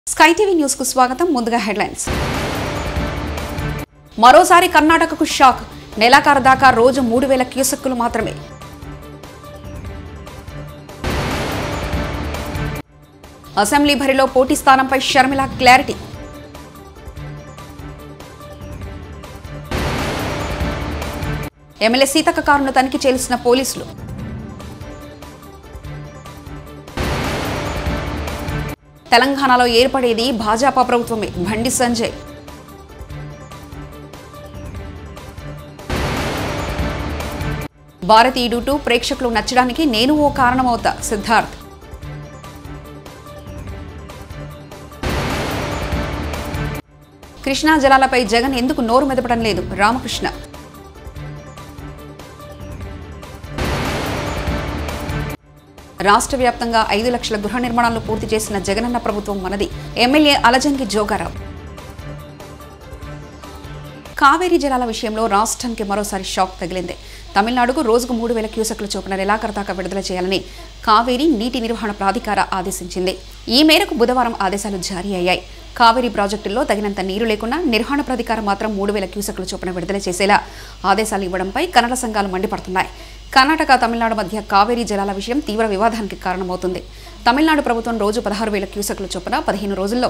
Sky TV news కు స్వాగతం. ముందుగా హెడ్లైన్స్. మరోసారి కర్ణాటకకు షాక్. నెలాఖరు దాకా రోజు 3000 క్యూసెక్కులు మాత్రమే. అసెంబ్లీ బరిలో పోటీ స్థానంపై షర్మిల క్లారిటీ. ఎమ్మెల్యే సీతక్క కారును తనిఖీ చేసిన పోలీసులు. తెలంగాణలో ఏర్పడేది భాజపా ప్రభుత్వమే. బండి సంజయ్. భారతీయుడు 2 ప్రేక్షకులు నచ్చడానికి నేను ఓ కారణమవుతా. సిద్ధార్థ్. కృష్ణా జలాలపై జగన్ ఎందుకు నోరు మెదపడం లేదు? రామకృష్ణ. రాష్ట్ర వ్యాప్తంగా 5 లక్షల గృహ నిర్మాణాలు పూర్తి చేసిన జగనన్న ప్రభుత్వం మనది. ఎమ్మెల్యే అలజంగి జోగారావు. కావేరీ జలాల విషయంలో రాష్ట్రానికి మరోసారి షాక్ తగిలింది. తమిళనాడుకు రోజుకు 3000 క్యూసెక్ల చొప్పున నెలాఖరు దాకా విడుదల చేయాలని కావేరీ నీటి నిర్వహణ ప్రాధికార ఆదేశించింది. ఈ మేరకు బుధవారం ఆదేశాలు జారీ అయ్యాయి. కావేరీ ప్రాజెక్టుల్లో తగినంత నీరు లేకున్నా నిర్వహణ ప్రాధికారం మాత్రం 3000 క్యూసెక్ల చొప్పున విడుదల చేసేలా ఆదేశాలు ఇవ్వడంపై కన్నడ సంఘాలు మండిపడుతున్నాయి. కర్ణాటక, తమిళనాడు మధ్య కావేరీ జలాల విషయం తీవ్ర వివాదానికి కారణమవుతుంది. తమిళనాడు ప్రభుత్వం రోజు 16,000 క్యూసెక్ల చొప్పున 15 రోజుల్లో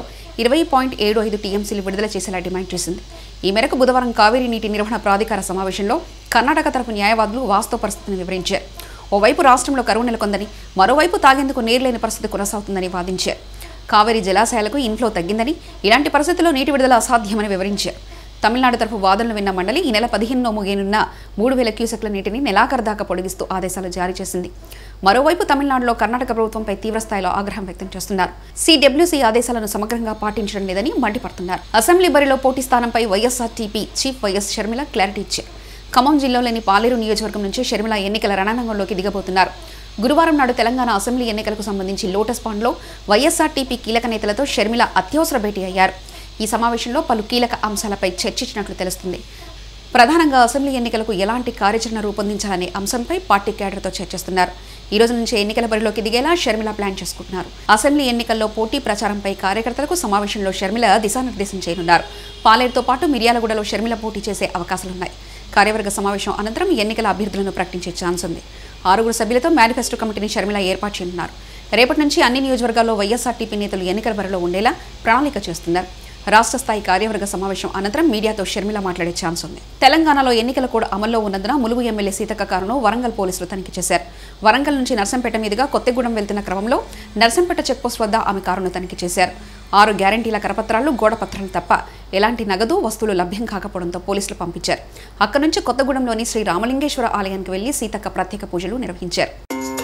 20.75 టీఎంసీలు విడుదల చేసేలా డిమాండ్ చేసింది. ఈ మేరకు బుధవారం కావేరీ నీటి నిర్వహణ ప్రాధికార సమావేశంలో కర్ణాటక తరపు న్యాయవాదులు వాస్తవ పరిస్థితిని వివరించారు. ఓవైపు రాష్ట్రంలో కరువు నెలకొందని, మరోవైపు తాగేందుకు నీరు లేని పరిస్థితి కొనసాగుతుందని వాదించారు. కావేరీ జలాశయాలకు ఇన్ఫ్లో తగ్గిందని, ఇలాంటి పరిస్థితుల్లో నీటి విడుదల అసాధ్యమని వివరించారు. తమిళనాడు తరఫు వాదనలు విన్న మండలి ఈ నెల 15న ముగియనున్న 3000 క్యూసెక్ల నీటిని నెలాఖరు దాకా పొడిగిస్తూ ఆదేశాలు జారీ చేసింది. మరోవైపు తమిళనాడులో కర్ణాటక ప్రభుత్వంపై తీవ్రస్థాయిలో ఆగ్రహం వ్యక్తం చేస్తున్నారు. సిడబ్ల్యూసీ ఆదేశాలను సమగ్రంగా పాటించడం లేదని మండిపడుతున్నారు. అసెంబ్లీ బరిలో పోటీ స్థానంపై YSRTP chief YS Sharmila clarity ఇచ్చారు. ఖమ్మం జిల్లాలోని పాలేరు నియోజకవర్గం నుంచి షర్మిల ఎన్నికల రణరంగంలోకి దిగబోతున్నారు. గురువారం నాడు తెలంగాణ అసెంబ్లీ ఎన్నికలకు సంబంధించి లోటస్ పాండ్లో వైఎస్ఆర్టీపీ కీలక నేతలతో షర్మిల అత్యవసర భేటీ అయ్యారు. ఈ సమావేశంలో పలు కీలక అంశాలపై చర్చించినట్లు తెలుస్తుంది. ప్రధానంగా అసెంబ్లీ ఎన్నికలకు ఎలాంటి కార్యాచరణ రూపొందించాలనే అంశంపై పార్టీ క్యాడర్తో చర్చిస్తున్నారు. ఈ రోజు నుంచి ఎన్నికల బరిలోకి దిగేలా షర్మిల ప్లాన్ చేసుకుంటున్నారు. అసెంబ్లీ ఎన్నికల్లో పోటీ ప్రచారంపై కార్యకర్తలకు సమావేశంలో షర్మిల దిశానిర్దేశం చేయనున్నారు. పాలేరుతో పాటు మిర్యాలగూడలో షర్మిల పోటీ చేసే అవకాశాలున్నాయి. కార్యవర్గ సమావేశం అనంతరం ఎన్నికల అభ్యర్థులను ప్రకటించే ఛాన్స్ ఉంది. 6 సభ్యులతో మేనిఫెస్టో కమిటీని షర్మిల ఏర్పాటు చేయనున్నారు. రేపటి నుంచి అన్ని నియోజకవర్గాల్లో వైఎస్ఆర్టీపీ నేతలు ఎన్నికల బరిలో ఉండేలా ప్రణాళిక చేస్తున్నారు. రాష్ట్ర స్థాయి కార్యవర్గ సమావేశం అనంతరం మీడియాతో షర్మిల మాట్లాడే ఛాన్స్ ఉంది. తెలంగాణలో ఎన్నికల కోడ్ అమల్లో ఉన్నందున ములుగు ఎమ్మెల్యే సీతక్క కారును వరంగల్ పోలీసులు తనిఖీ చేశారు. వరంగల్ నుంచి నర్సంపేట మీదుగా కొత్తగూడెం వెళ్తున్న క్రమంలో నర్సంపేట చెక్పోస్ట్ వద్ద ఆమె కారును తనిఖీ చేశారు. 6 గ్యారంటీల కరపత్రాలు, గోడపత్రాలు తప్ప ఎలాంటి నగదు, వస్తువులు లభ్యం కాకపోవడంతో పోలీసులు పంపించారు. అక్కడి నుంచి కొత్తగూడెంలోని శ్రీ రామలింగేశ్వర ఆలయానికి వెళ్లి సీతక్క ప్రత్యేక పూజలు నిర్వహించారు.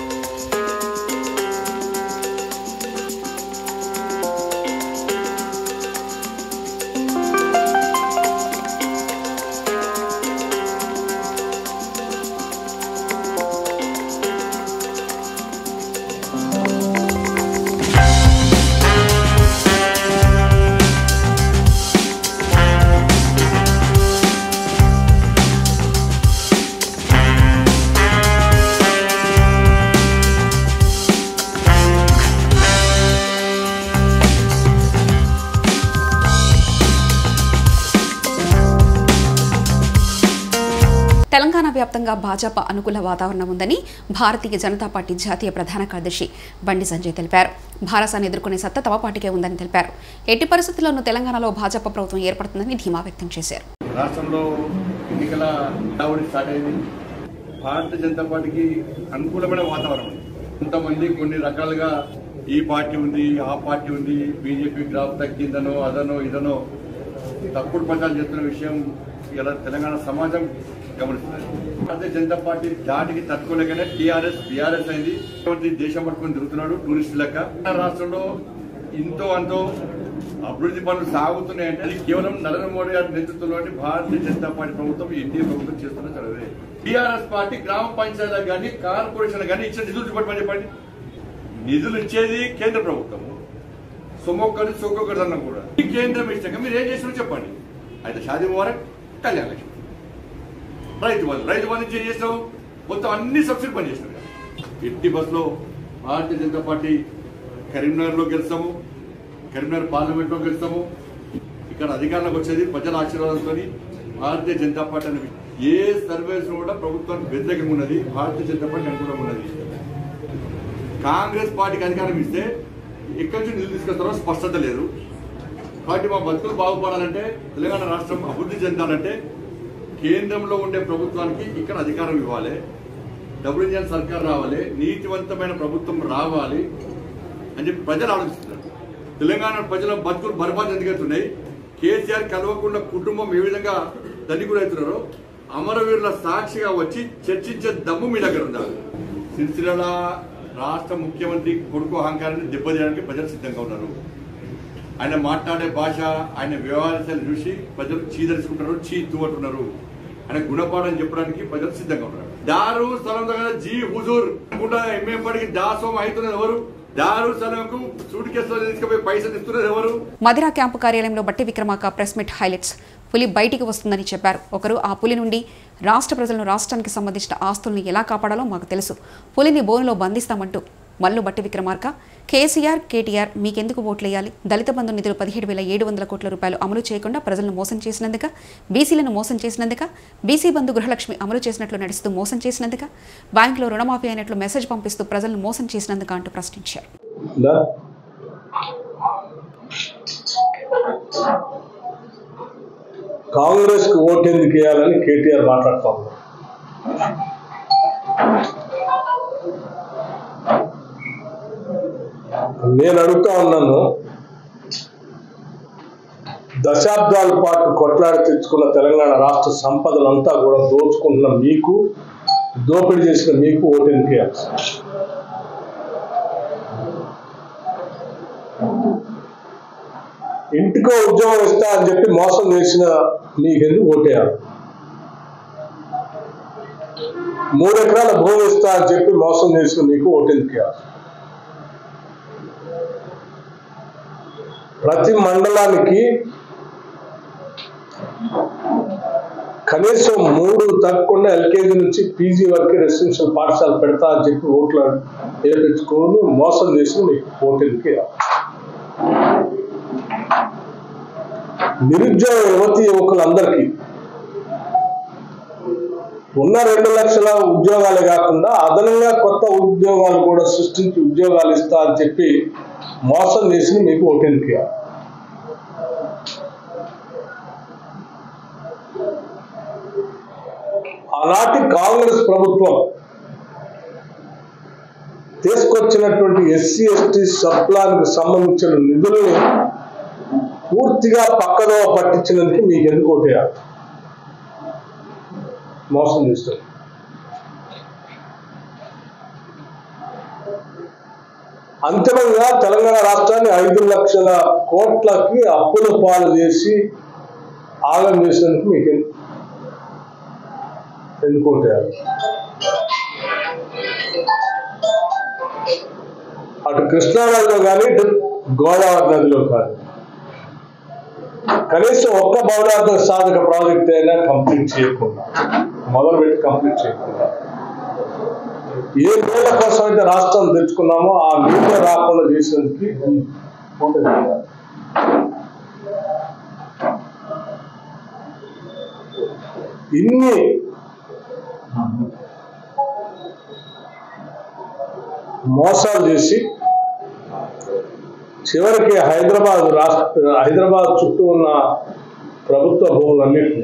తెలంగాణ వ్యాప్తంగా భాజపా అనుకూల వాతావరణం ఉందని భారతీయ జనతా పార్టీ జాతీయ ప్రధాన కార్యదర్శి బండి సంజయ్ తెలిపారు. భారసాన్ని ఎదుర్కొనే సత్తా తమ పార్టీకే ఉందని తెలిపారు. ఎట్టి పరిస్థితుల్లోనూ తెలంగాణలో భాజపా ప్రభుత్వం ఏర్పడుతుందని ధీమా వ్యక్తం చేశారు. రాష్ట్రంలో ఎన్నికల హడావుడి స్టార్ట్ అయింది. భారతీయ జనతా పార్టీకి అనుకూలమైన వాతావరణం. కొంతమంది కొన్ని రకాలుగా ఈ పార్టీ ఉంది, ఆ పార్టీ ఉంది, బీజేపీ గ్రాఫ్ తగ్గిందనో అదనో ఇదనో తప్పుడు ప్రచారం చేస్తున్న విషయం ఇలా తెలంగాణ సమాజం గమనిస్తున్నారు. భారతీయ జనతా పార్టీ దాటికి తట్టుకోలేకనే బీఆర్ఎస్ అయింది. దేశం పట్టుకుని తిరుగుతున్నాడు టూరిస్ట్ లెక్క. రాష్ట్రంలో ఇంతో అంతో అభివృద్ధి పనులు సాగుతున్నాయంటే అది కేవలం నరేంద్ర మోడీ గారి నేతృత్వంలోని భారతీయ జనతా పార్టీ ప్రభుత్వం, ఎన్డీఏ ప్రభుత్వం చేస్తున్న చదివే. బీఆర్ఎస్ పార్టీ గ్రామ పంచాయతీలకు కానీ కార్పొరేషన్ కానీ ఇచ్చిన నిధులు చూపట్టమని చెప్పండి. నిధులు ఇచ్చేది కేంద్ర ప్రభుత్వం, సొమ్మొక్కరు సొక్కొక్కరు అన్నం కూడా ఈ కేంద్రం ఇచ్చాక మీరు ఏం చేసినా చెప్పండి. అయితే షాదీ ముబారక్, కళ్యాణ లక్ష్మి, రైతు బంధు ఏం చేసినావు? మొత్తం అన్ని సబ్సిడీ పని చేసినావు. ఎట్టి బస్సులో భారతీయ జనతా పార్టీ కరీంనగర్లో గెలుస్తాము, కరీంనగర్ పార్లమెంట్లో గెలుస్తాము. ఇక్కడ అధికారంలోకి వచ్చేది ప్రజల ఆశీర్వాదంతో భారతీయ జనతా పార్టీ అనే ఏ సర్వేస్ కూడా ప్రభుత్వానికి వ్యతిరేకంగా ఉన్నది. భారతీయ జనతా పార్టీ అనుకూలంగా ఉన్నది. కాంగ్రెస్ పార్టీకి అధికారం ఇస్తే ఎక్కడి నుంచి నిధులు తీసుకొస్తారో స్పష్టత లేదు. కాబట్టి మా బతుకులు బాగుపడాలంటే, తెలంగాణ రాష్ట్రం అభివృద్ధి చెందాలంటే కేంద్రంలో ఉండే ప్రభుత్వానికి ఇక్కడ అధికారం ఇవ్వాలి, డబుల్ ఇంజన్ సర్కార్ రావాలి, నీతివంతమైన ప్రభుత్వం రావాలి అని చెప్పి ప్రజలు ఆలోచిస్తున్నారు. తెలంగాణ ప్రజల బతుకులు బర్బాద్ ఎందుకవుతున్నాయి? కేసీఆర్ కలవకుండా కుటుంబం ఏ విధంగా ధనికులు అవుతున్నారో అమరవీరుల సాక్షిగా వచ్చి చర్చించే దమ్ము మీ దగ్గర ఉండాలి. సిరిసిల్ల రాష్ట్ర ముఖ్యమంత్రి కొడుకు అహంకారాన్ని దెబ్బతీయడానికి ప్రజలు సిద్ధంగా ఉన్నారు. ఆయన మాట్లాడే భాష, ఆయన వ్యవహారాలు చూసి ప్రజలు చీదరుచుకుంటారు, అంటున్నారు. ఆయన గుణపాఠం చెప్పడానికి ప్రజలు సిద్ధంగా ఉన్నారు. దారు స్థలం దగ్గర జీ హుజూర్ అనుకుంటా ఎంఏపడికి దాసోం అవుతున్నది ఎవరు? దారు స్థలంకు సూట్ కేసులో తీసుకుపోయి పైసలు ఇస్తున్నది ఎవరు? మదిరా క్యాంపు కార్యాలయంలో బట్టి విక్రమార్క ప్రెస్ మీట్ హైలైట్స్. పులి బయటికి వస్తుందని చెప్పారు. ఒకరు ఆ పులి నుండి రాష్ట్ర ప్రజలను, రాష్ట్రానికి సంబంధించిన ఆస్తుల్ని ఎలా కాపాడాలో మాకు తెలుసు, పులిని బోనులో బంధిస్తామంటూ మల్లు బట్టి విక్రమార్క, కేసీఆర్, కేటీఆర్ మీకెందుకు ఓట్లేయాలి? దళిత బంధు నిధులు 17,700 కోట్ల రూపాయలు అమలు చేయకుండా ప్రజలను మోసం చేసినందుక, బీసీలను మోసం చేసినందుక, బీసీ బంధు గృహలక్ష్మి అమలు చేసినట్లు నడుస్తూ మోసం చేసినందుక, బ్యాంకులో రుణమాఫీ అయినట్లు మెసేజ్ పంపిస్తూ ప్రజలను మోసం చేసినందుక అంటూ ప్రశ్నించారు. కాంగ్రెస్ కు ఓటు ఎందుకు వేయాలని కేటీఆర్ మాట్లాడుతూ ఉన్నారు. నేను అడుగుతా ఉన్నాను, దశాబ్దాల పాటు కొట్లాడి తెచ్చుకున్న తెలంగాణ రాష్ట్ర సంపదలంతా కూడా దోచుకుంటున్న మీకు, దోపిడీ చేసిన మీకు ఓటు ఎందుకు వేయాలి? ఇంటికో ఉద్యోగం ఇస్తా అని చెప్పి మోసం చేసిన మీకెందుకు ఓటేయాలి? 3 ఎకరాల భూమి ఇస్తా అని చెప్పి మోసం చేసిన మీకు ఓటెందుకు వేయాలి? ప్రతి మండలానికి కనీసం 3 తగ్గకుండా ఎల్కేజీ నుంచి పీజీ వరకు రెసిడెన్షియల్ పాఠశాల పెడతా అని చెప్పి ఓట్లు వేయించుకొని మోసం చేసిన మీకు ఓటెందుకు వేయాలి? నిరుద్యోగ యువకులందరికీ ఉన్న 2 లక్షల ఉద్యోగాలే కాకుండా అదనంగా కొత్త ఉద్యోగాలు కూడా సృష్టించి ఉద్యోగాలు ఇస్తా అని చెప్పి మోసం చేసి మీకు ఓటెందుకు వేయాలి? ఆనాటి కాంగ్రెస్ ప్రభుత్వం తీసుకొచ్చినటువంటి ఎస్సీ ఎస్టీ సప్లానికి సంబంధించిన నిధుల్ని పూర్తిగా పక్కదో పట్టించినందుకు మీకు ఎందుకు ఓటేయాలి? మోసం చేస్తారు. అంతిమంగా తెలంగాణ రాష్ట్రాన్ని 5 లక్షల కోట్లకి అప్పుల పాలు చేసి ఆగం చేసినందుకు మీకు ఎందుకు ఓటేయాలి? అటు కృష్ణానదిలో కానీ ఇటు గోదావరి నదిలో కానీ కనీసం ఒక్క భవనార్థ సాధక ప్రాజెక్ట్ అయినా కంప్లీట్ చేయకుండా, మొదలుపెట్టి కంప్లీట్ చేయకుండా, ఏ నీళ్ళ కోసం అయితే రాష్ట్రం తెచ్చుకున్నామో ఆ నీళ్ళు రాకుండా చేసేందుకు ఇన్ని మోసాలు చేసి చివరికి హైదరాబాద్ చుట్టూ ఉన్న ప్రభుత్వ భూములన్నింటినీ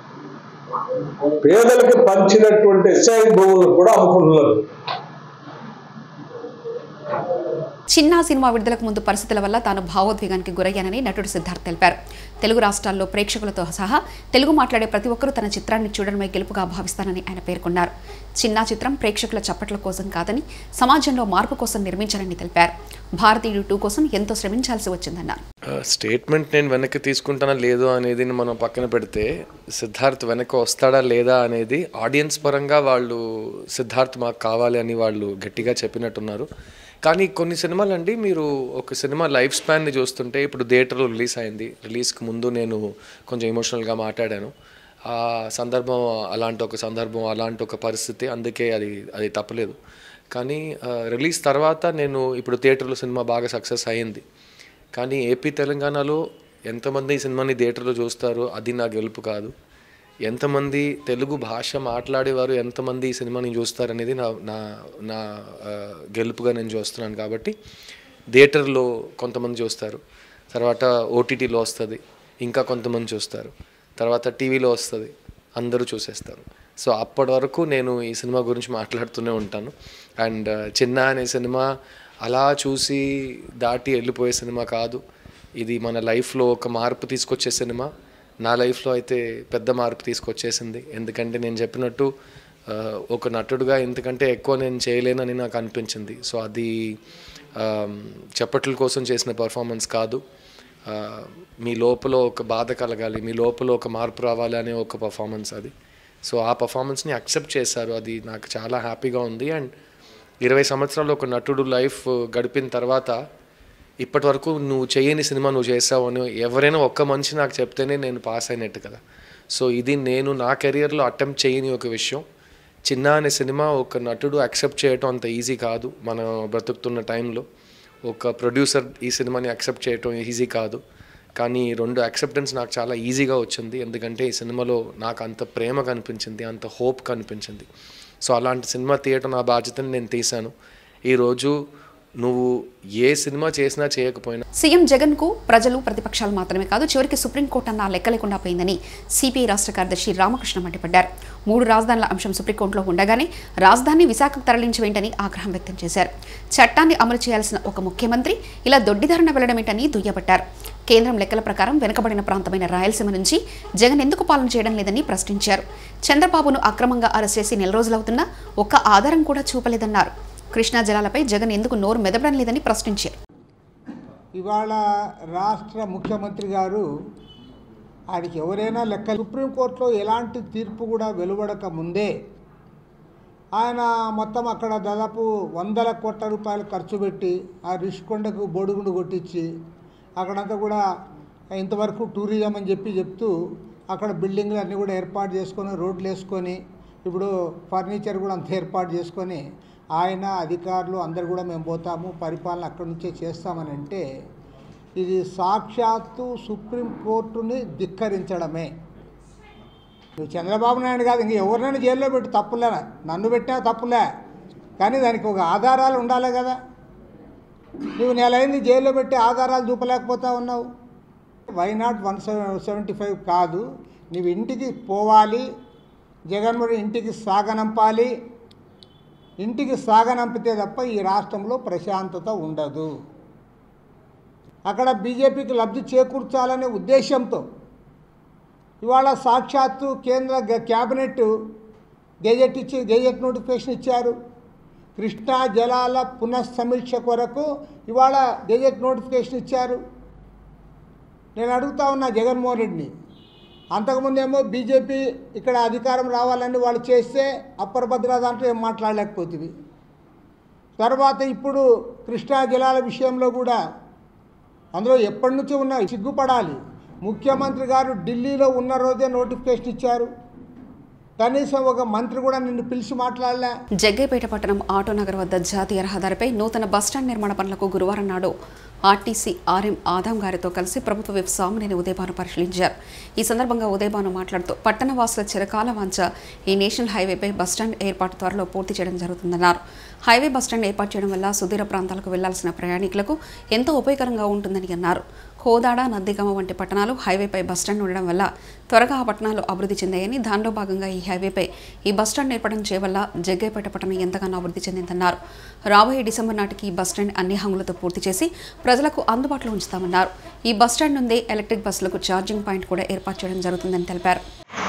పేదలకు పంచినటువంటి ఎస్ఐ భూములను కూడా అమ్ముకుంటున్నారు. చిన్నా సినిమా విడుదలకు ముందు పరిస్థితుల వల్ల తాను భావోద్వేగానికి గురయ్యానని నటుడు సిద్ధార్థ్ తెలిపారు. తెలుగు రాష్ట్రాల్లో ప్రేక్షకులతో సహా తెలుగు మాట్లాడే ప్రతి ఒక్కరూ తన చిత్రాన్ని చూడడమే గెలుపుగా భావిస్తానని ఆయన పేర్కొన్నారు. చిన్నా చిత్రం ప్రేక్షకుల చప్పట్ల కోసం కాదని సమాజంలో మార్పు కోసం నిర్మించాలని తెలిపారు. భారతీయుడు 2 కోసం ఎంతో శ్రమించాల్సి వచ్చిందన్నారు. స్టేట్మెంట్ నేను వెనక్కి తీసుకుంటానా లేదో అనేది మనం పక్కన పెడితే, సిద్ధార్థ్ వెనక్కి వస్తాడా లేదా అనేది ఆడియన్స్ పరంగా వాళ్ళు సిద్ధార్థ్ మాకు కావాలి అని వాళ్ళు గట్టిగా చెప్పినట్టున్నారు. కానీ కొన్ని సినిమాలు అండి, మీరు ఒక సినిమా లైఫ్ స్పాన్ని చూస్తుంటే, ఇప్పుడు థియేటర్లో రిలీజ్ అయింది, రిలీజ్కి ముందు నేను కొంచెం ఎమోషనల్గా మాట్లాడాను. ఆ సందర్భం అలాంటి ఒక పరిస్థితి, అందుకే అది తప్పలేదు. కానీ రిలీజ్ తర్వాత నేను ఇప్పుడు థియేటర్లో సినిమా బాగా సక్సెస్ అయ్యింది. కానీ ఏపీ తెలంగాణలో ఎంతమంది ఈ సినిమాని థియేటర్లో చూస్తారో అది నా గెలుపు కాదు. ఎంతమంది తెలుగు భాష మాట్లాడేవారు ఎంతమంది ఈ సినిమాని చూస్తారనేది నా గెలుపుగా నేను చూస్తున్నాను. కాబట్టి థియేటర్లో కొంతమంది చూస్తారు, తర్వాత ఓటీటీలో వస్తుంది, ఇంకా కొంతమంది చూస్తారు, తర్వాత టీవీలో వస్తుంది, అందరూ చూసేస్తారు. సో అప్పటి వరకు నేను ఈ సినిమా గురించి మాట్లాడుతూనే ఉంటాను. అండ్ చిన్న అనే సినిమా అలా చూసి దాటి వెళ్ళిపోయే సినిమా కాదు. ఇది మన లైఫ్లో ఒక మార్పు తీసుకొచ్చే సినిమా. నా లైఫ్లో అయితే పెద్ద మార్పు తీసుకొచ్చేసింది. ఎందుకంటే నేను చెప్పినట్టు ఒక నటుడుగా ఇంతకంటే ఎక్కువ నేను చేయలేనని నాకు అనిపించింది. సో అది చప్పట్ల కోసం చేసిన పర్ఫార్మెన్స్ కాదు, మీ లోపల ఒక బాధ కలగాలి, మీ లోపల ఒక మార్పు రావాలి అనే ఒక పర్ఫార్మెన్స్ అది. సో ఆ పర్ఫార్మెన్స్ని యాక్సెప్ట్ చేశారు, అది నాకు చాలా హ్యాపీగా ఉంది. అండ్ 20 సంవత్సరాలు ఒక నటుడు లైఫ్ గడిపిన తర్వాత ఇప్పటి వరకు నువ్వు చేయని సినిమా నువ్వు చేసావు అని ఎవరైనా ఒక్క మనిషి నాకు చెప్తేనే నేను పాస్ అయినట్టు కదా. సో ఇది నేను నా కెరియర్లో అటెంప్ట్ చేయని ఒక విషయం. చిన్న అనే సినిమా ఒక నటుడు యాక్సెప్ట్ చేయటం అంత ఈజీ కాదు. మనం బ్రతుకుతున్న టైంలో ఒక ప్రొడ్యూసర్ ఈ సినిమాని యాక్సెప్ట్ చేయటం ఈజీ కాదు. కానీ 2 యాక్సెప్టెన్స్ నాకు చాలా ఈజీగా వచ్చింది. ఎందుకంటే ఈ సినిమాలో నాకు అంత ప్రేమ కనిపించింది, అంత హోప్ కనిపించింది. సో అలాంటి సినిమా తీయటం నా బాధ్యతని నేను తీశాను. ఈరోజు నువ్వు ఏ సినిమా చేసినా చేయకపోయినా సీఎం జగన్ కు ప్రజలు ప్రతిపక్షాలు మాత్రమే కాదు చివరికి సుప్రీంకోర్టు అన్న లెక్క లేకుండా పోయిందని సిపిఐ రాష్ట్ర కార్యదర్శి రామకృష్ణ మండిపడ్డారు. 3 రాజధానుల అంశం సుప్రీంకోర్టులో ఉండగానే రాజధాని విశాఖకు తరలించి వెంటని ఆగ్రహం వ్యక్తం చేశారు. చట్టాన్ని అమలు చేయాల్సిన ఒక ముఖ్యమంత్రి ఇలా దొడ్డిదారిన వెళ్లడమేంటని దుయ్యబట్టారు. కేంద్రం లెక్కల ప్రకారం వెనుకబడిన ప్రాంతమైన రాయలసీమ నుంచి జగన్ ఎందుకు పాలన చేయడం లేదని ప్రశ్నించారు. చంద్రబాబును అక్రమంగా అరెస్ట్ చేసి 4 రోజులవుతున్నా ఒక్క ఆధారం కూడా చూపలేదన్నారు. కృష్ణా జలాలపై జగన్ ఎందుకు నోరు మెదపడం లేదని ప్రశ్నించారు. ఇవాళ రాష్ట్ర ముఖ్యమంత్రి గారు ఆయనకి ఎవరైనా లెక్క సుప్రీంకోర్టులో ఎలాంటి తీర్పు కూడా వెలువడక ముందే ఆయన మొత్తం అక్కడ దాదాపు 100 కోట్ల రూపాయలు ఖర్చు పెట్టి ఆ రిషికొండకు బొడుగుండు కొట్టించి అక్కడంతా కూడా ఇంతవరకు టూరిజం అని చెప్తూ అక్కడ బిల్డింగ్లు అన్నీ కూడా ఏర్పాటు చేసుకొని రోడ్లు వేసుకొని ఇప్పుడు ఫర్నిచర్ కూడా అంత ఏర్పాటు చేసుకొని ఆయన అధికారులు అందరు కూడా మేము పోతాము పరిపాలన అక్కడి నుంచే చేస్తామని అంటే ఇది సాక్షాత్తు సుప్రీంకోర్టుని ధిక్కరించడమే. నువ్వు చంద్రబాబు నాయుడు కాదు, ఇంక ఎవరినైనా జైల్లో పెట్టి తప్పులే, నన్ను పెట్టినా తప్పులే, కానీ దానికి ఒక ఆధారాలు ఉండాలి కదా. నువ్వు నెలైంది జైల్లో పెట్టి ఆధారాలు చూపలేకపోతా ఉన్నావు. వై నాట్ 175 కాదు, నువ్వు ఇంటికి పోవాలి, జగన్మోహన్ ఇంటికి సాగనంపాలి. ఇంటికి సాగనంపితే తప్ప ఈ రాష్ట్రంలో ప్రశాంతత ఉండదు. అక్కడ బీజేపీకి లబ్ధి చేకూర్చాలనే ఉద్దేశంతో ఇవాళ సాక్షాత్తు కేంద్ర క్యాబినెట్ గెజెట్ నోటిఫికేషన్ ఇచ్చారు. కృష్ణా జలాల పునఃసమీక్ష కొరకు ఇవాళ గెజెట్ నోటిఫికేషన్ ఇచ్చారు. నేను అడుగుతా ఉన్నా జగన్మోహన్ రెడ్డిని, అంతకుముందేమో బీజేపీ ఇక్కడ అధికారం రావాలని వాళ్ళు చేస్తే అప్పర్ భద్రా దాంట్లో ఏం మాట్లాడలేకపోతుంది. తర్వాత ఇప్పుడు కృష్ణా జలాల విషయంలో కూడా అందులో ఎప్పటి నుంచి ఉన్నాయి, సిగ్గుపడాలి. ముఖ్యమంత్రి గారు ఢిల్లీలో ఉన్న రోజే నోటిఫికేషన్ ఇచ్చారు, కనీసం ఒక మంత్రి కూడా నిన్ను పిలిచి మాట్లాడలే. జగ్గైపేట పట్టణం ఆటోనగర్ వద్ద జాతీయ రహదారిపై నూతన బస్టాండ్ నిర్మాణ పనులకు గురువారం నాడు ఆర్టీసీ ఆర్ఎం ఆదాం గారితో కలిసి ప్రభుత్వ విప్ సామినేని ఉదయభాను పరిశీలించారు. ఈ సందర్భంగా ఉదయభాను మాట్లాడుతూ పట్టణ వాసుల చిరకాల వాంఛ ఈ నేషనల్ హైవేపై బస్టాండ్ ఏర్పాటు త్వరలో పూర్తి చేయడం జరుగుతుందన్నారు. హైవే బస్టాండ్ ఏర్పాటు చేయడం వల్ల సుదూర ప్రాంతాలకు వెళ్లాల్సిన ప్రయాణికులకు ఎంతో ఉపయోగకరంగా ఉంటుందని అన్నారు. కోదాడ, నందిగామ వంటి పట్టణాలు హైవేపై బస్టాండ్ ఉండడం వల్ల త్వరగా ఆ పట్టణాలు అభివృద్ధి చెందాయని, దానిలో భాగంగా ఈ హైవేపై ఈ బస్టాండ్ ఏర్పడడం చేయవల్ల జగ్గైపేట పట్టణం ఎంతగానో అభివృద్ధి చెందిందన్నారు. రాబోయే డిసెంబర్ నాటికి ఈ బస్టాండ్ అన్ని హంగులతో పూర్తి చేసి ప్రజలకు అందుబాటులో ఉంచుతామన్నారు. ఈ బస్టాండ్ నుండే ఎలక్ట్రిక్ బస్సులకు ఛార్జింగ్ పాయింట్ కూడా ఏర్పాటు చేయడం జరుగుతుందని తెలిపారు.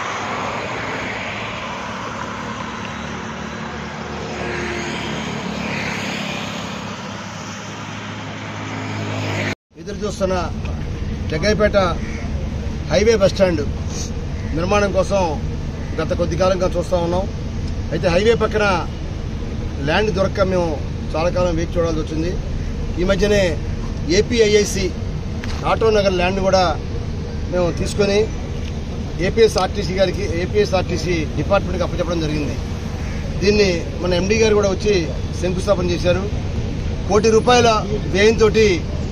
ఎదురు చూస్తున్న జగ్గైపేట హైవే బస్టాండ్ నిర్మాణం కోసం గత కొద్ది కాలంగా చూస్తూ ఉన్నాం. అయితే హైవే పక్కన ల్యాండ్ దొరక్క మేము చాలా కాలం వేచి చూడాల్సి వచ్చింది. ఈ మధ్యనే ఏపీఐఐసి ఆటోనగర్ ల్యాండ్ కూడా మేము తీసుకొని ఏపీఎస్ఆర్టీసీ డిపార్ట్మెంట్కి అప్పచెప్పడం జరిగింది. దీన్ని మన ఎండీ గారు కూడా వచ్చి శంకుస్థాపన చేశారు. ₹1 కోటి వ్యయంతో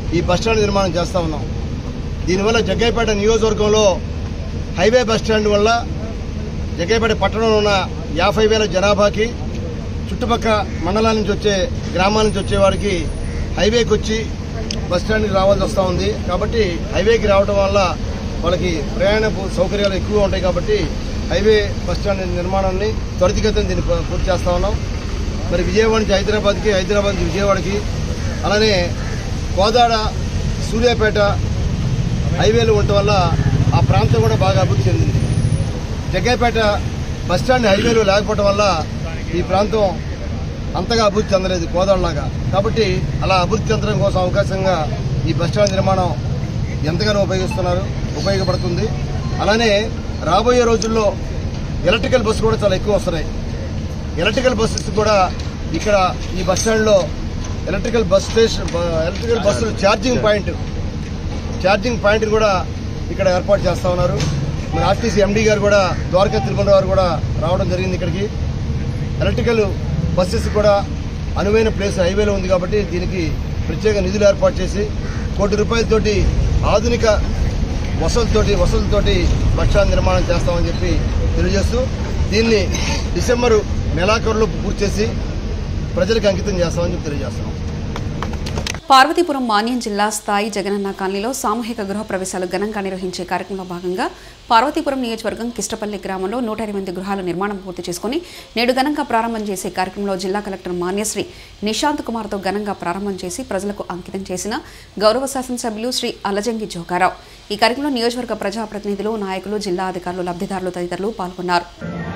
ఈ బస్టాండ్ నిర్మాణం చేస్తూ ఉన్నాం. దీనివల్ల జగ్గయ్యపేట నియోజకవర్గంలో హైవే బస్టాండ్ వల్ల జగ్గయ్యపేట పట్టణంలో ఉన్న 50,000 జనాభాకి చుట్టుపక్కల మండలాల నుంచి వచ్చే గ్రామాల నుంచి వచ్చేవాడికి హైవేకి వచ్చి బస్టాండ్కి రావాల్సి వస్తూ ఉంది. కాబట్టి హైవేకి రావడం వల్ల వాళ్ళకి ప్రయాణ సౌకర్యాలు ఎక్కువగా ఉంటాయి. కాబట్టి హైవే బస్టాండ్ నిర్మాణాన్ని త్వరితగతిన దీన్ని పూర్తి చేస్తూ ఉన్నాం. మరి విజయవాడ నుంచి హైదరాబాద్కి, హైదరాబాద్ నుంచి విజయవాడకి, అలానే కోదాడ సూర్యాపేట హైవేలు ఉండటం వల్ల ఆ ప్రాంతం కూడా బాగా అభివృద్ధి చెందింది. జగ్గయ్యపేట బస్టాండ్ హైవేలు లేకపోవడం వల్ల ఈ ప్రాంతం అంతగా అభివృద్ధి చెందలేదు కోదాడలాగా. కాబట్టి అలా అభివృద్ధి చెందడం కోసం అవకాశంగా ఈ బస్టాండ్ నిర్మాణం ఎంతగానో ఉపయోగపడుతుంది. అలానే రాబోయే రోజుల్లో ఎలక్ట్రికల్ బస్సు కూడా చాలా ఎక్కువ వస్తున్నాయి. ఎలక్ట్రికల్ బస్సెస్ కూడా ఇక్కడ ఈ బస్టాండ్లో ఎలక్ట్రికల్ బస్సులు ఛార్జింగ్ పాయింట్ కూడా ఇక్కడ ఏర్పాటు చేస్తా ఉన్నారు. మరి ఆర్టీసీ ఎండీ గారు కూడా ద్వారకా తిరుమల వారు కూడా రావడం జరిగింది ఇక్కడికి. ఎలక్ట్రికల్ బస్సెస్ కూడా అనువైన ప్లేస్ హైవేలో ఉంది కాబట్టి దీనికి ప్రత్యేక నిధులు ఏర్పాటు చేసి ₹1 కోటి ఆధునిక వసతులతోటి బస్టాండ్ నిర్మాణం చేస్తామని చెప్పి తెలియజేస్తూ దీన్ని డిసెంబరు నెలాఖరులో పూర్తి చేసి ప్రజలకు అంకితం చేస్తామని చెప్పి తెలియజేస్తున్నాం. పార్వతీపురం మాన్యం జిల్లా స్థాయి జగనన్న కాలనీలో సామూహిక గృహ ప్రవేశాలు ఘనంగా నిర్వహించే కార్యక్రమంలో భాగంగా పార్వతీపురం నియోజకవర్గం కిష్టపల్లి గ్రామంలో 108 గృహాల నిర్మాణం పూర్తి చేసుకుని నేడు ఘనంగా ప్రారంభం చేసే కార్యక్రమంలో జిల్లా కలెక్టర్ మాన్యశ్రీ నిశాంత్ కుమార్తో ఘనంగా ప్రారంభం చేసి ప్రజలకు అంకితం చేసిన గౌరవ శాసనసభ్యులు శ్రీ అలజంగి జోగారావు. ఈ కార్యక్రమంలో నియోజకవర్గ ప్రజాప్రతినిధులు, నాయకులు, జిల్లా అధికారులు, లబ్ధిదారులు తదితరులు పాల్గొన్నారు.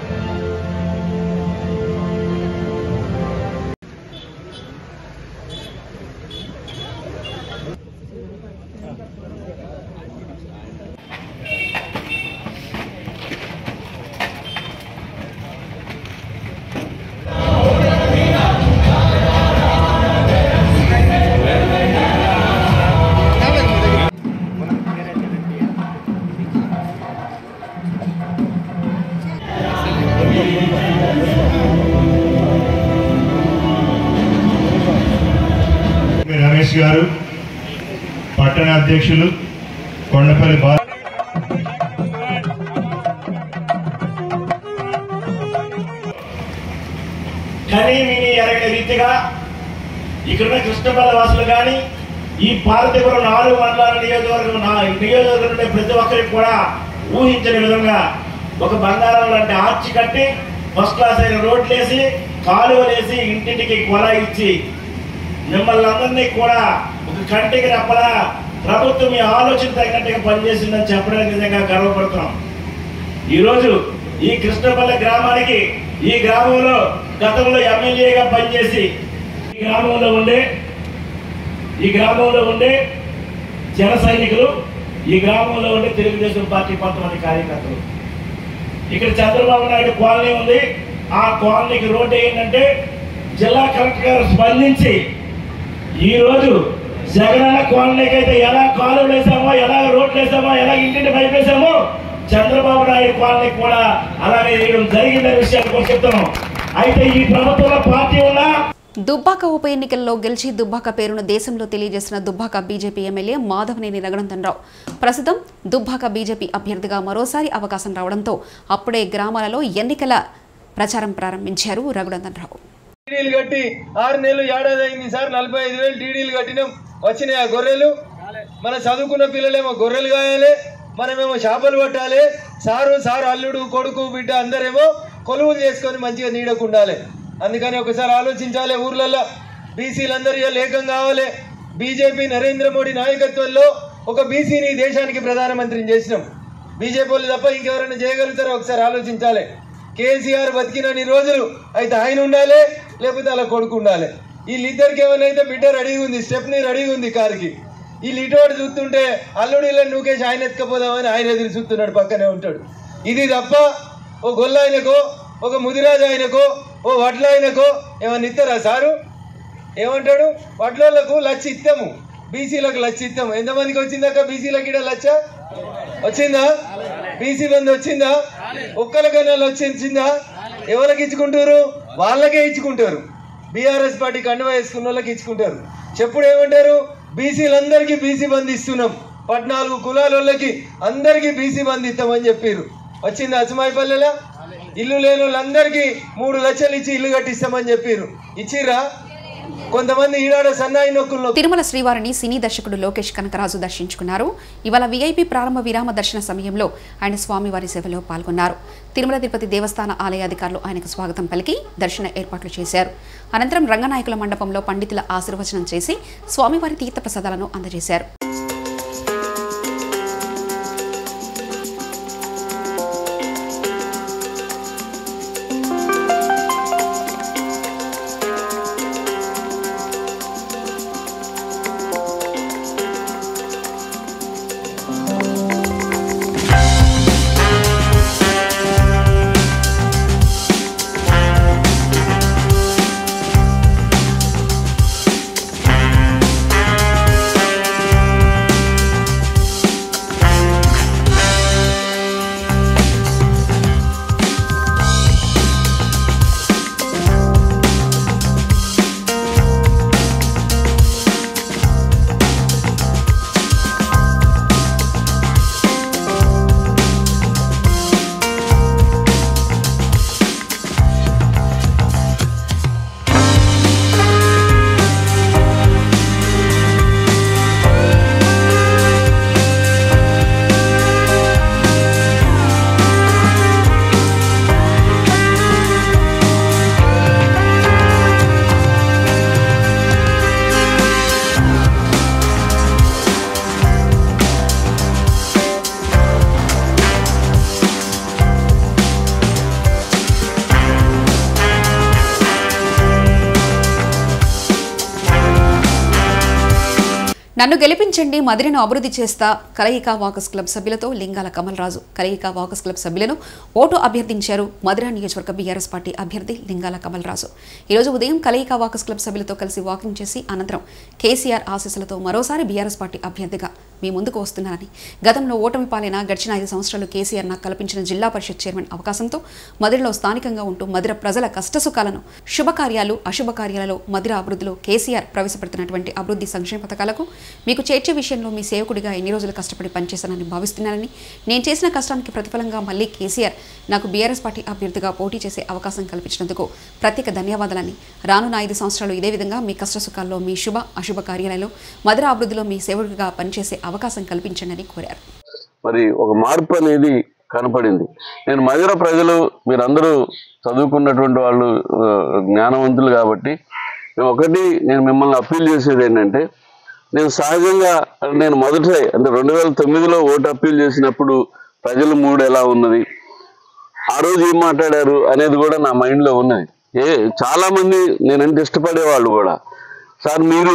రమేష్ గారు, పట్టణ అధ్యక్షులు కొండపల్లి కనీమిని ఎరగని రీతిగా ఇక్కడున్న కృష్ణపల్లి వాసులు కానీ ఈ పార్వతీపురం 4 మండలాల నియోజకవర్గంలో ప్రతి ఒక్కరికి కూడా ఊహించిన విధంగా ఒక బంగారం లాంటి ఆర్చి కట్టి ఫస్ట్ క్లాస్ అయిన రోడ్లు వేసి కాలువలు వేసి ఇంటింటికి కొల ఇచ్చి మిమ్మల్ని అందరినీ కూడా ఒక కంటికి రెప్పలా ప్రభుత్వం మీ ఆలోచన తగినట్టుగా పనిచేసిందని చెప్పడానికి నిజంగా గర్వపడుతున్నాం. ఈరోజు ఈ కృష్ణపల్లి గ్రామానికి, ఈ గ్రామంలో గతంలో ఎమ్మెల్యేగా పనిచేసి ఈ గ్రామంలో ఉండే జన సైనికులు, ఈ గ్రామంలో ఉండే తెలుగుదేశం పార్టీ కొంతమంది కార్యకర్తలు, ఇక్కడ చంద్రబాబు నాయుడు కాలనీ ఉంది, ఆ కాలనీకి రోడ్డు ఏంటంటే జిల్లా కలెక్టర్ గారు స్పందించి ఈరోజు జగనన్న కాలనీకి అయితే ఎలా కాలువలు వేసామో, ఎలా రోడ్లు వేసామో, ఎలా ఇంటిని పైపు వేసామో చంద్రబాబు నాయుడు కాలనీకి కూడా అలాగే వేయడం జరిగిందనే విషయాన్ని కూడా చెప్తున్నాం. అయితే ఈ ప్రభుత్వంలో పార్టీ ఉన్నా దుబ్బాక ఉప ఎన్నికల్లో గెలిచి దుబ్బాక పేరును దేశంలో తెలియజేసిన దుబ్బాక బీజేపీ ఎమ్మెల్యే మాధవనేని రఘునందన్ రావు ప్రస్తుతం దుబ్బాక బీజేపీ అభ్యర్థిగా మరోసారి అవకాశం రావడంతో అప్పుడే గ్రామాలలో ఎన్నికల ప్రచారం ప్రారంభించారు రఘునందన్ రావు. టీడీలు కట్టి 6 నెలలు ఏడాది అయింది సార్, 45,000 టీడీలు కట్టినాం, వచ్చినాయి ఆ గొర్రెలు. మన చదువుకున్న పిల్లలేమో గొర్రెలు కాయాలి, మనమేమో చేపలు పట్టాలి, సారు అల్లుడు కొడుకు బిడ్డ అందరేమో కొలువులు చేసుకొని మంచిగా నీడకుండాలి. అందుకని ఒకసారి ఆలోచించాలి. ఊర్లలో బీసీలందరూ ఏకం కావాలి. బీజేపీ నరేంద్ర మోడీ నాయకత్వంలో ఒక బీసీని దేశానికి ప్రధానమంత్రిని చేసినాం. బీజేపీ వాళ్ళు తప్ప ఇంకెవరైనా చేయగలుగుతారో ఒకసారి ఆలోచించాలి. కేసీఆర్ బతికినన్ని రోజులు అయితే ఆయన ఉండాలి, లేకపోతే అలా కొడుకు ఉండాలి. వీళ్ళిద్దరికి ఏమైనా బిడ్డ రెడీగా ఉంది, స్టెప్ని రెడీగా ఉంది కారుకి. వీళ్ళు ఇటువంటి చూస్తుంటే అల్లుడు ఇలా నూకేసి ఆయన ఎత్తుకపోదామని ఆయన ఎదురు చూస్తున్నాడు, పక్కనే ఉంటాడు. ఇది తప్ప ఓ గొల్ల ఆయనకో, ఒక ముదిరాజు ఆయనకో, ఓ వడ్ల ఆయనకో ఏమన్నా ఇస్తారా సారు? ఏమంటాడు? వడ్లకు 1,00,000 ఇస్తాము, బీసీలకు 1,00,000 ఇస్తాము. ఎంతమందికి వచ్చిందాక బీసీలకి 1,00,000 వచ్చిందా? బీసీ బంధు వచ్చిందా? ఒక్కరికైనా వచ్చిందా? ఎవరికి ఇచ్చుకుంటారు? వాళ్ళకే ఇచ్చుకుంటారు. బీఆర్ఎస్ పార్టీ కండువా వేసుకున్న వాళ్ళకి ఇచ్చుకుంటారు. చెప్పుడు ఏమంటారు? బీసీలందరికీ బీసీ బంద్ ఇస్తున్నాం, 14 కులాల వాళ్ళకి అందరికీ బీసీ బంద్ ఇస్తామని చెప్పారు. వచ్చింది అసమాయిపల్లెలా? ఇల్లు లేని వాళ్ళందరికీ 3 లక్షలు ఇచ్చి ఇల్లు కట్టిస్తామని చెప్పారు. ఇచ్చిరా? కొంతమంది ఈనాడ సన్నాయి నొక్కుల్లో. తిరుమల శ్రీవారిని సినీ దర్శకుడు లోకేష్ కనకరాజు దర్శించుకున్నారు. ఇవాళ వీఐపీ ప్రారంభ విరామ దర్శన సమయంలో ఆయన స్వామివారి సేవలో పాల్గొన్నారు. తిరుమల తిరుపతి దేవస్థాన ఆలయ అధికారులు ఆయనకు స్వాగతం పలికి దర్శన ఏర్పాట్లు చేశారు. అనంతరం రంగనాయకుల మండపంలో పండితుల ఆశీర్వచనం చేసి స్వామివారి తీర్థప్రసాదాలను అందజేశారు. నన్ను గెలిపించండి, మదిరను అభివృద్ధి చేస్తా కలయిక వాకర్స్ క్లబ్ సభ్యులతో లింగాల కమలరాజు. కలయిక వాకర్స్ క్లబ్ సభ్యులను ఓటు అభ్యర్థించారు మదిర నియోజకవర్గ బీఆర్ఎస్ పార్టీ అభ్యర్థి లింగాల కమలరాజు. ఈరోజు ఉదయం కలయిక వాకర్స్ క్లబ్ సభ్యులతో కలిసి వాకింగ్ చేసి అనంతరం కేసీఆర్ ఆశీస్సులతో మరోసారి బీఆర్ఎస్ పార్టీ అభ్యర్థిగా మీ ముందుకు వస్తున్నారని, గతంలో ఓటమి పాలైన గడిచిన 5 సంవత్సరాలు కేసీఆర్ నాకు కల్పించిన జిల్లా పరిషత్ చైర్మన్ అవకాశంతో మదిరలో స్థానికంగా ఉంటూ మదిర ప్రజల కష్టసుఖాలను, శుభకార్యాలు, అశుభకార్యాలలో మదిర అభివృద్ధిలో కేసీఆర్ ప్రవేశపెడుతున్నటువంటి అభివృద్ధి సంక్షేమ పథకాలకు మీకు చేర్చే విషయంలో మీ సేవకుడిగా ఎన్ని రోజులు కష్టపడి పనిచేశానని భావిస్తున్నానని, నేను చేసిన కష్టానికి ప్రతిఫలంగా మళ్లీ కేసీఆర్ నాకు బీఆర్ఎస్ పార్టీ అభ్యర్థిగా పోటీ చేసే అవకాశం కల్పించినందుకు ప్రత్యేక ధన్యవాదాలని, రానున్న 5 సంవత్సరాలు ఇదే విధంగా మీ కష్టసుఖాల్లో, మీ శుభ అశుభ కార్యాలలో మదిర అభివృద్ధిలో మీ సేవకుడిగా పనిచేసే అవకాశం కల్పించండి కోరారు. మరి ఒక మార్పు అనేది కనపడింది. నేను మదిర ప్రజలు మీరందరూ చదువుకున్నటువంటి వాళ్ళు, జ్ఞానవంతులు కాబట్టి నేను మిమ్మల్ని అప్పీల్ చేసేది ఏంటంటే, నేను సహజంగా మొదట అంటే 2009లో ఓటు అప్పీల్ చేసినప్పుడు ప్రజల మూడు ఎలా ఉన్నది, ఆ రోజు ఏం మాట్లాడారు అనేది కూడా నా మైండ్లో ఉన్నది. చాలా మంది నేనంటే ఇష్టపడేవాళ్ళు కూడా, సార్ మీరు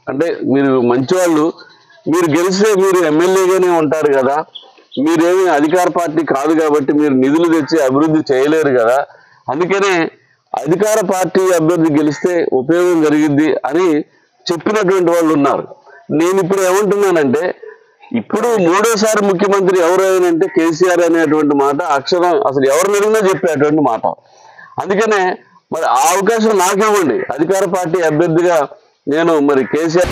మంచివాళ్ళు, మీరు గెలిస్తే మీరు ఎమ్మెల్యేగానే ఉంటారు కదా, మీరేమీ అధికార పార్టీ కాదు కాబట్టి మీరు నిధులు తెచ్చి అభివృద్ధి చేయలేరు కదా, అందుకనే అధికార పార్టీ అభ్యర్థి గెలిస్తే ఉపయోగం జరిగిద్ది అని చెప్పినటువంటి వాళ్ళు ఉన్నారు. నేను ఇప్పుడు ఏమంటున్నానంటే, ఇప్పుడు 3వ ముఖ్యమంత్రి ఎవరైనంటే కేసీఆర్ అనేటువంటి మాట అక్షరం అసలు ఎవరిని అడిగినా చెప్పేటువంటి మాట. అందుకనే మరి ఆ అవకాశం నాకివ్వండి, అధికార పార్టీ అభ్యర్థిగా నేను మరి కేసీఆర్.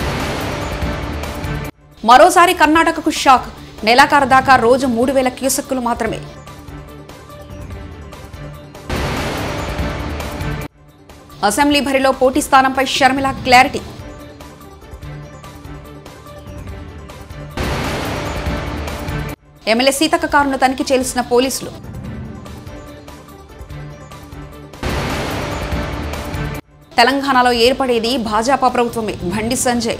మరోసారి కర్ణాటకకు షాక్. నెలాఖరు దాకా రోజు 3000 క్యూసెక్కులు మాత్రమే. అసెంబ్లీ బరిలో పోటీ స్థానంపై షర్మిల క్లారిటీ. ఎమ్మెల్యే సీతక్క కారును తనిఖీ చేసిన పోలీసులు. తెలంగాణలో ఏర్పడేది భాజపా ప్రభుత్వమే, బండి సంజయ్.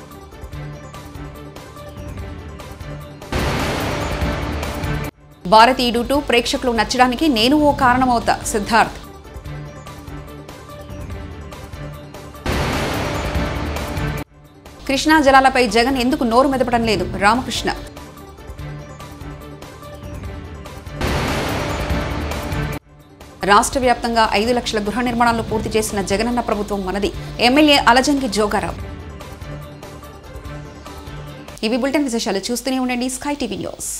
భారతీయుడు 2 ప్రేక్షకులు నచ్చడానికి నేను ఓ కారణమవుతా, సిద్ధార్థ్. కృష్ణా జలాలపై జగన్ ఎందుకు నోరు మెదపడం లేదు, రామకృష్ణ. రాష్ట్ర వ్యాప్తంగా 5 లక్షల గృహ నిర్మాణాలు పూర్తి చేసిన జగనన్న ప్రభుత్వం మనది, ఎమ్మెల్యే అలజంగి జోగారావు. ఇవి బులెటిన్ విశేషాలు. చూస్తూనే ఉండండి స్కై టీవీ న్యూస్.